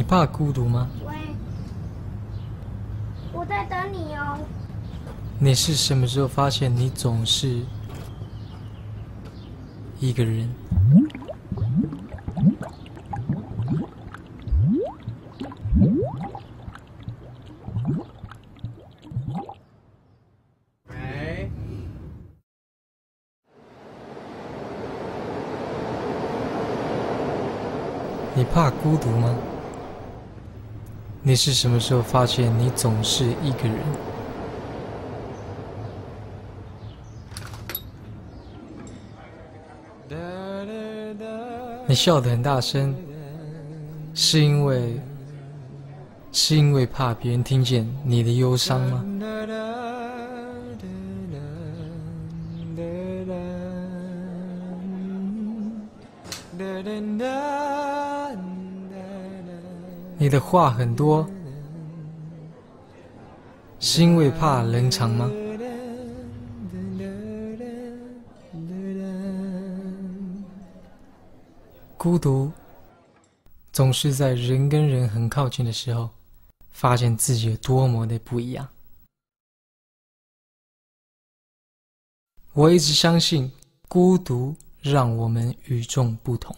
怕孤独吗？ 喂，我在等你哦。 你是什么时候发现你总是一个人？ 喂， 你怕孤独吗？你是什么时候发现你总是一个人？你笑得很大声，是因为怕别人听见你的忧伤吗？你的话很多，是因为怕冷场吗？孤独总是在人跟人很靠近的时候，发现自己有多么的不一样。我一直相信，孤独让我们与众不同。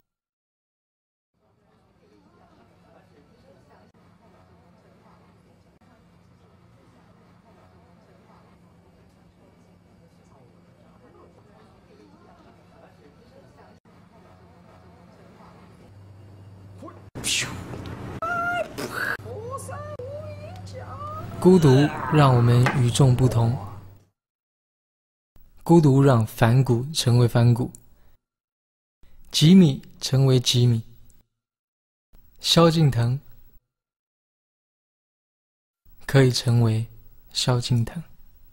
孤独让我们与众不同，孤独让反骨成为反骨，吉米成为吉米，萧敬腾可以成为萧敬腾。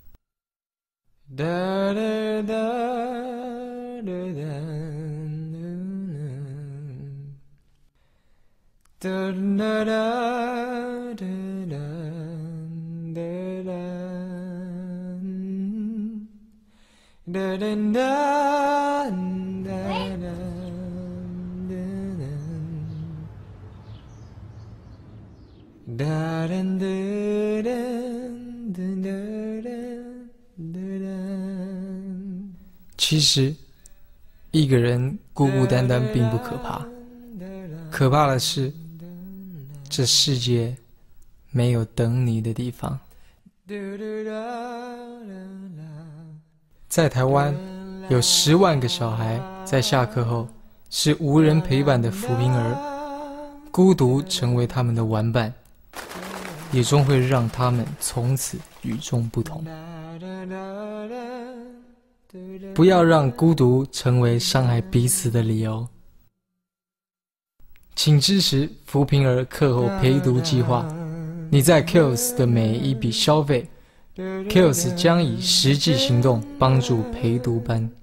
其实，一个人孤孤单单并不可怕，可怕的是，这世界没有等你的地方。在台湾，有10万个小孩在下课后是无人陪伴的扶贫儿，孤独成为他们的玩伴，也终会让他们从此与众不同。不要让孤独成为伤害彼此的理由。请支持扶贫儿课后陪读计划。你在 Kills 的每一笔消费 ，Kills 将以实际行动帮助陪读班，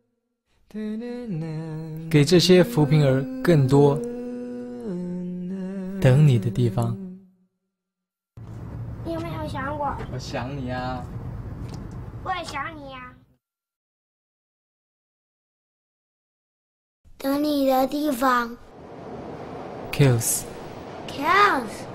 给这些扶贫儿更多等你的地方。 你有没有想我？ 我想你啊。 我也想你呀。 等你的地方 Kills。 ，Kills。